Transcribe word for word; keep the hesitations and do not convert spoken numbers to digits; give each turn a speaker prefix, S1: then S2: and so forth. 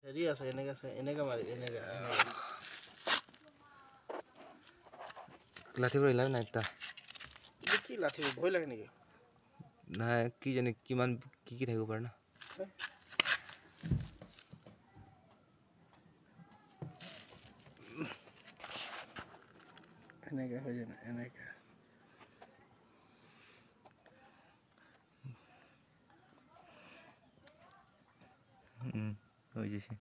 S1: হেৰি আছে এনেকে আছে এনেকে মাৰি এনেকে
S2: লাঠি পৰিলা নাই তা
S1: কি লাঠি ভয় লাগে নেকি
S2: নাই কি জানি কিমান কি কি থাকিব পাৰে না
S1: এনেকে হৈ যায় এনেকে
S2: হুম হৈ গৈছে